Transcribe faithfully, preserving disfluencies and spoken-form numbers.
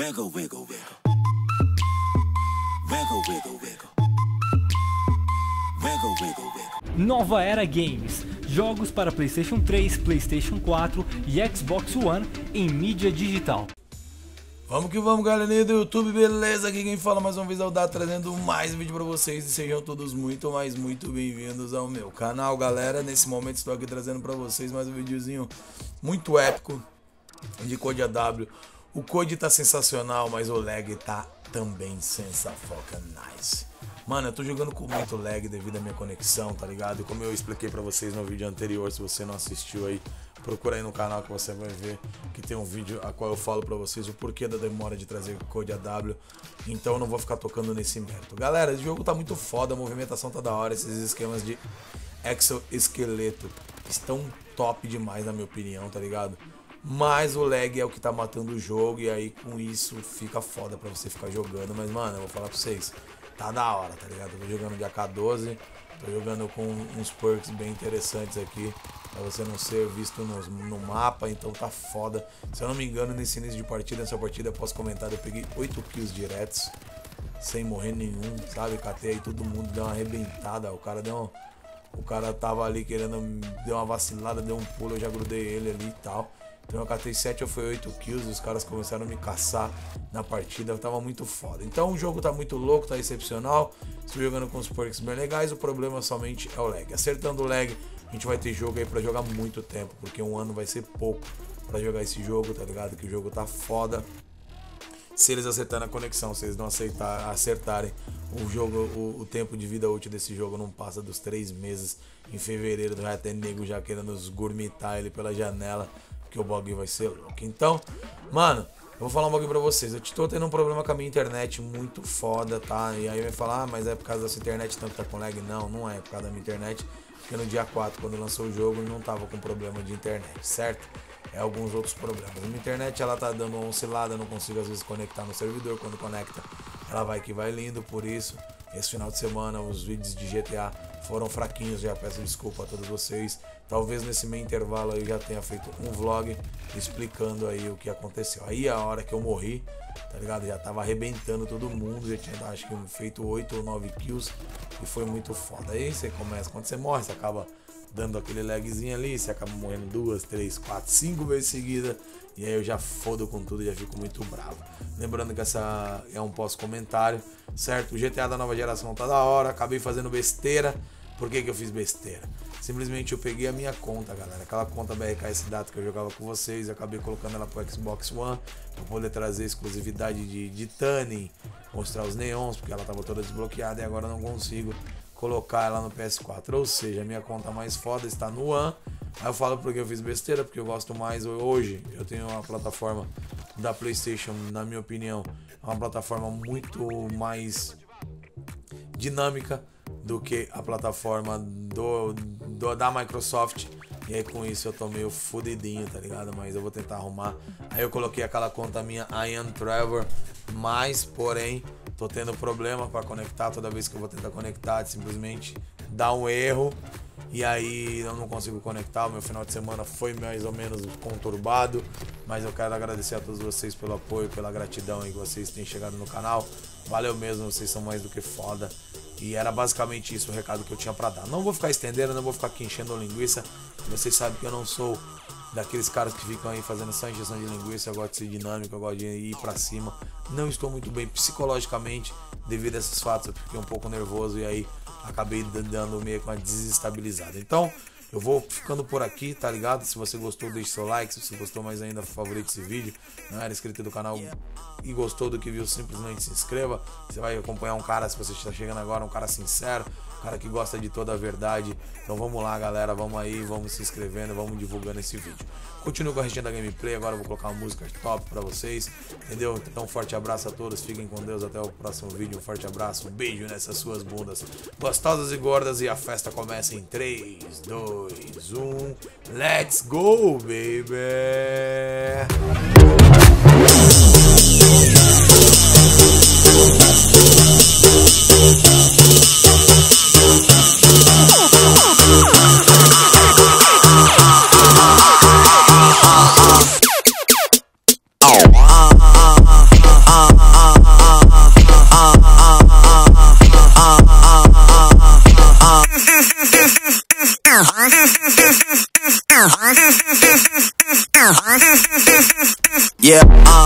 Wiggle, wiggle, wiggle. Wiggle, wiggle, wiggle. Wiggle, wiggle, wiggle. Nova Era Games. Jogos para PlayStation três, PlayStation quatro e Xbox One em mídia digital. Vamos que vamos, galerinha do YouTube, beleza? Aqui quem fala mais uma vez é o Dá, trazendo mais um vídeo pra vocês. E sejam todos muito, mas muito bem-vindos ao meu canal, galera. Nesse momento estou aqui trazendo pra vocês mais um videozinho muito épico de Code A W. O Code tá sensacional, mas o lag tá também sensafoca nice. Mano, eu tô jogando com muito lag devido à minha conexão, tá ligado? E como eu expliquei pra vocês no vídeo anterior, se você não assistiu aí, procura aí no canal que você vai ver que tem um vídeo a qual eu falo pra vocês o porquê da demora de trazer Code A W. Então eu não vou ficar tocando nesse mérito. Galera, o jogo tá muito foda, a movimentação tá da hora, esses esquemas de exoesqueleto estão top demais na minha opinião, tá ligado? Mas o lag é o que tá matando o jogo e aí com isso fica foda pra você ficar jogando. Mas mano, eu vou falar pra vocês, tá da hora, tá ligado? Eu tô jogando de A K doze, tô jogando com uns perks bem interessantes aqui pra você não ser visto no, no mapa, então tá foda. Se eu não me engano, nesse início de partida, nessa partida, eu posso comentar, eu peguei oito kills diretos, sem morrer nenhum, sabe? Catei aí todo mundo, deu uma arrebentada, o cara deu uma, o cara tava ali querendo, deu uma vacilada, deu um pulo, eu já grudei ele ali e tal. Então eu catei sete ou foi oito kills, os caras começaram a me caçar na partida, tava muito foda. Então o jogo tá muito louco, tá excepcional, estou jogando com os perks bem legais, o problema somente é o lag. Acertando o lag, a gente vai ter jogo aí pra jogar muito tempo, porque um ano vai ser pouco pra jogar esse jogo, tá ligado? Que o jogo tá foda. Se eles acertarem a conexão, se eles não aceitar, acertarem o jogo, o, o tempo de vida útil desse jogo não passa dos três meses. Em fevereiro já tem nego já querendo nos gourmetar ele pela janela, que o bagulho vai ser louco. Então, mano, eu vou falar um bagulho pra vocês. Eu tô tendo um problema com a minha internet muito foda, tá? E aí vai falar, ah, mas é por causa da sua internet tanto tá com lag? Não, não é por causa da minha internet. Porque no dia quatro, quando lançou o jogo, não tava com problema de internet, certo? É alguns outros problemas. A minha internet, ela tá dando uma oscilada, eu não consigo às vezes conectar no servidor. Quando conecta, ela vai que vai lindo, por isso... Esse final de semana os vídeos de G T A foram fraquinhos, já peço desculpa a todos vocês. Talvez nesse meio intervalo eu já tenha feito um vlog explicando aí o que aconteceu. Aí a hora que eu morri, tá ligado? Já tava arrebentando todo mundo, já tinha acho que feito oito ou nove kills e foi muito foda. Aí você começa, quando você morre, você acaba dando aquele lagzinho ali, você acaba morrendo duas, três, quatro, cinco vezes seguida. E aí eu já fodo com tudo e já fico muito bravo. Lembrando que essa é um pós-comentário, certo? O G T A da nova geração tá da hora, acabei fazendo besteira. Por que que eu fiz besteira? Simplesmente eu peguei a minha conta, galera. Aquela conta B R K S Data que eu jogava com vocês, eu acabei colocando ela pro Xbox One pra poder trazer exclusividade de, de Tunning, mostrar os neons, porque ela tava toda desbloqueada e agora eu não consigo colocar ela no P S quatro. Ou seja, a minha conta mais foda está no One. Aí eu falo porque eu fiz besteira, porque eu gosto mais hoje. Eu tenho uma plataforma da PlayStation, na minha opinião, é uma plataforma muito mais dinâmica do que a plataforma do, do, da Microsoft. E aí com isso eu tô meio fudidinho, tá ligado? Mas eu vou tentar arrumar. Aí eu coloquei aquela conta minha, I Am Trevor, mas porém tô tendo problema para conectar. Toda vez que eu vou tentar conectar, simplesmente dá um erro. E aí eu não consigo conectar. O meu final de semana foi mais ou menos conturbado. Mas eu quero agradecer a todos vocês pelo apoio, pela gratidão aí que vocês têm chegado no canal. Valeu mesmo, vocês são mais do que foda. E era basicamente isso o recado que eu tinha pra dar. Não vou ficar estendendo, não vou ficar aqui enchendo linguiça. Vocês sabem que eu não sou daqueles caras que ficam aí fazendo só injeção de linguiça. Eu gosto de ser dinâmico, eu gosto de ir pra cima. Não estou muito bem psicologicamente devido a esses fatos. Eu fiquei um pouco nervoso e aí acabei dando meio que uma desestabilizada. Então, eu vou ficando por aqui, tá ligado? Se você gostou, deixe seu like. Se você gostou mais ainda, favorite esse vídeo. Não era inscrito do canal e gostou do que viu, simplesmente se inscreva. Você vai acompanhar um cara, se você está chegando agora, um cara sincero, um cara que gosta de toda a verdade. Então vamos lá, galera, vamos aí, vamos se inscrevendo, vamos divulgando esse vídeo. Continua com a restinha da gameplay, agora eu vou colocar uma música top pra vocês, entendeu? Então um forte abraço a todos, fiquem com Deus, até o próximo vídeo. Um forte abraço, um beijo nessas suas bundas gostosas e gordas. E a festa começa em três, dois, um, let's go, baby! Yeah, uh.